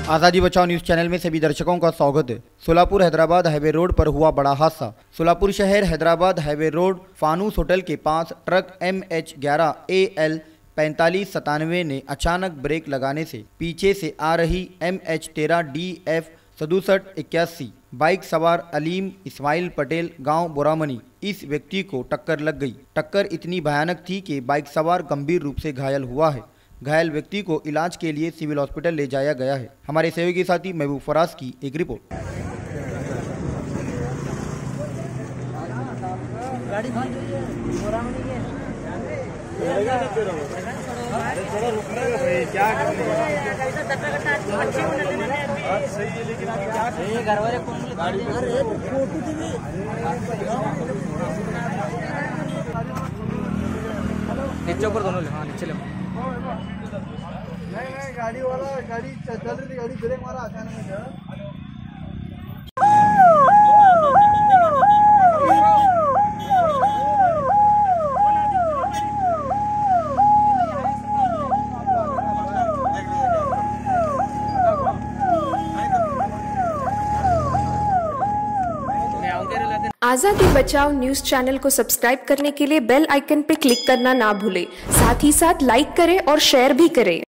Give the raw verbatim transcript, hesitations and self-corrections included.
आज़ादी बचाओ news channel में सभी दर्शकों का स्वागत है। सोलापुर हैदराबाद हाईवे रोड पर हुआ बड़ा हादसा। सोलापुर शहर Hyderabad highway road Fanoos hotel के पास ट्रक एम एच ग्यारह ए एल पैंतालीस सतानवे ने अचानक ब्रेक लगाने से पीछे से आ रही एम एच तेरह डी एफ सदुसठ इक्यासी बाइक सवार अलीम इस्माइल पटेल गांव बोरामनी इस व्यक्ति को टक्कर लग गई। टक्कर इतनी भयानक थी कि बाइक सवार गंभीर रूप से घायल हुआ है। घायल व्यक्ति को इलाज के लिए सिविल हॉस्पिटल ले जाया गया है। हमारे सहयोगी साथी महबूब फराज की एक रिपोर्ट। नीचे ऊपर दोनों ले, हाँ नीचे ले। नहीं नहीं गाड़ी वाला गाड़ी चल रही थी, गाड़ी ब्रेक मारा अचानक। आज़ादी बचाओ न्यूज़ चैनल को सब्सक्राइब करने के लिए बेल आइकन पर क्लिक करना ना भूलें। साथ ही साथ लाइक करें और शेयर भी करें।